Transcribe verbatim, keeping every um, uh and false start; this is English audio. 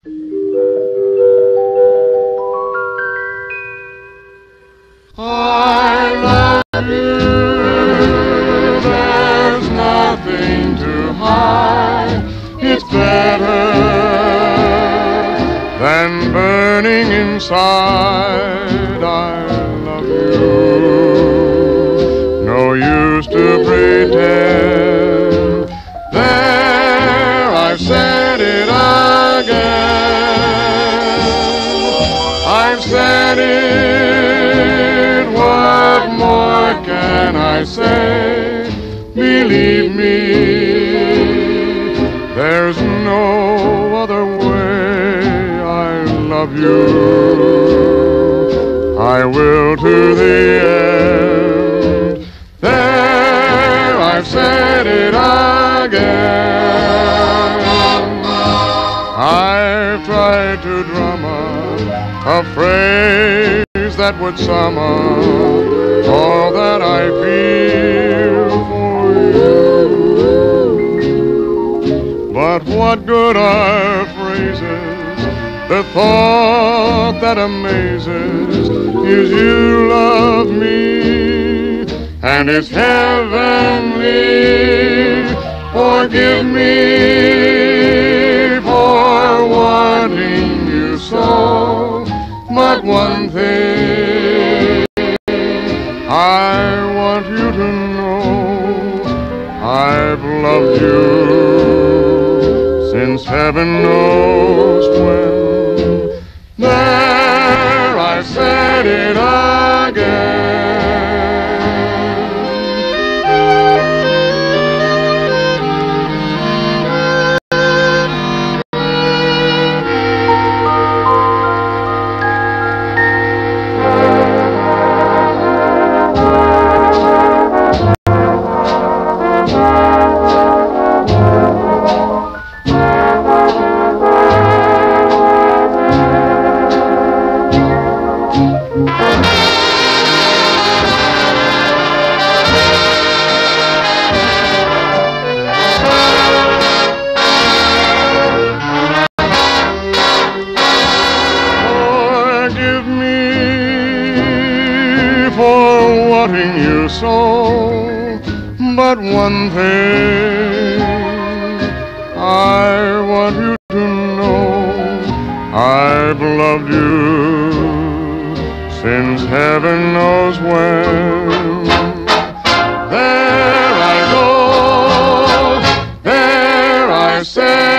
I love you, there's nothing to hide. It's better than burning inside. I love you, no use to pretend. There, I've said it again. I've said it, what more can I say? Believe me, there's no other way. I love you, I will to the end. There, I've said it again. I've tried to drum up a phrase that would sum up all that I feel for you. But what good are phrases? The thought that amazes is you love me, and it's heavenly. Forgive me for wanting you so, but one thing I want you to know, I've loved you since heaven knows when. There, I've said it again. You so, but one thing I want you to know, I've loved you since heaven knows when. There I go, there I say